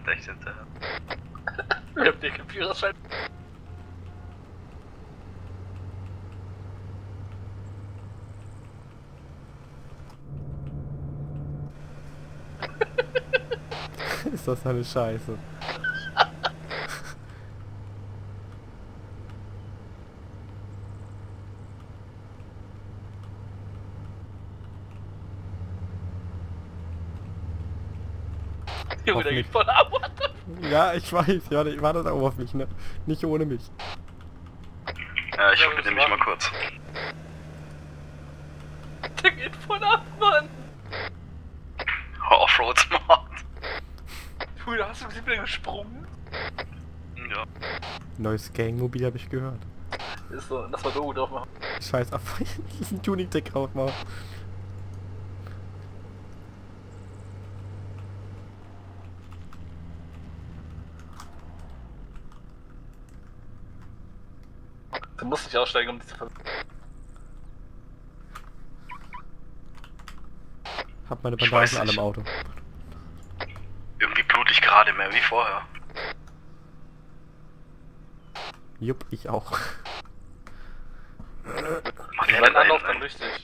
echt hinterher. Ich hab dir keinen Führerschein. Ist das eine Scheiße? Junge, der geht voll ab. Ja, ich weiß, ja, ich warte da auf mich, ne? Nicht ohne mich. Ja, ich verbinde mich mal kurz. Der geht voll ab, Mann. Offroad-Smart. Du, da hast du wieder gesprungen. Ja. Neues Gangmobil habe ich gehört. Ist so, lass mal Logo drauf machen. Scheiß ab, diesen Tuning-Deck drauf machen. Du musst nicht aussteigen, um dich zu Hab meine Ich weiß Bandagen alle im nicht. Auto. Irgendwie blute ich gerade mehr wie vorher. Jupp, ich auch. Macht der Wenn denn Anlauf, dann einen? richtig.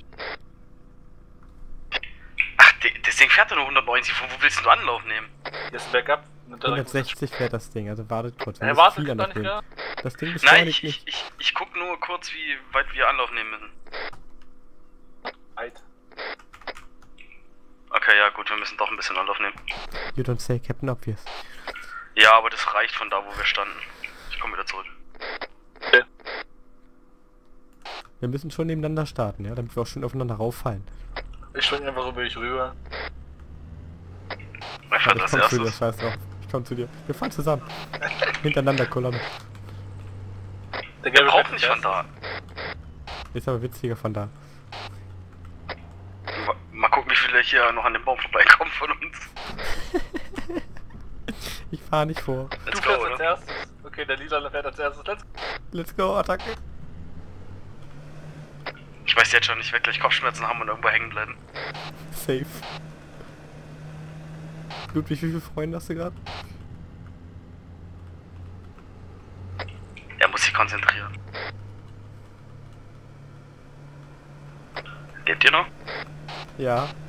Ach, das Ding fährt doch nur 190. Wo willst du Anlauf nehmen? Hier ist ein Backup. 160 fährt das Ding, also wartet kurz. wir Er müssen wartet viel gar Anlauf nicht nehmen. mehr. Das Ding Nein, beschleunigt nicht. ich guck nur kurz, wie weit wir Anlauf nehmen müssen. Weit. Okay, ja gut, wir müssen doch ein bisschen Anlauf nehmen. You don't say Captain Obvious. Ja, aber das reicht von da, wo wir standen. Ich komme wieder zurück. Okay. Wir müssen schon nebeneinander starten, ja, damit wir auch schon aufeinander rauffallen. Ich spring einfach über dich rüber. Wer Ich fährt als komm zu dir, erstes? scheiß drauf. Ich komm zu dir. Wir fahren zusammen. Hintereinander Kolonne. Der Wir brauchen fährt nicht von zuerst. da. Ist aber witziger von da. Mal gucken, wie viele hier noch an dem Baum vorbeikommen von uns. Ich fahr nicht vor. Du Let's fährst go, als oder? erstes. Okay, der Lila fährt als erstes. Let's go, Attacke. Ich weiß jetzt schon, ich werde gleich Kopfschmerzen haben und irgendwo hängen bleiben. Safe. Ludwig, wie viele Freunde hast du gerade? Er muss sich konzentrieren. Lebt ihr noch? Ja.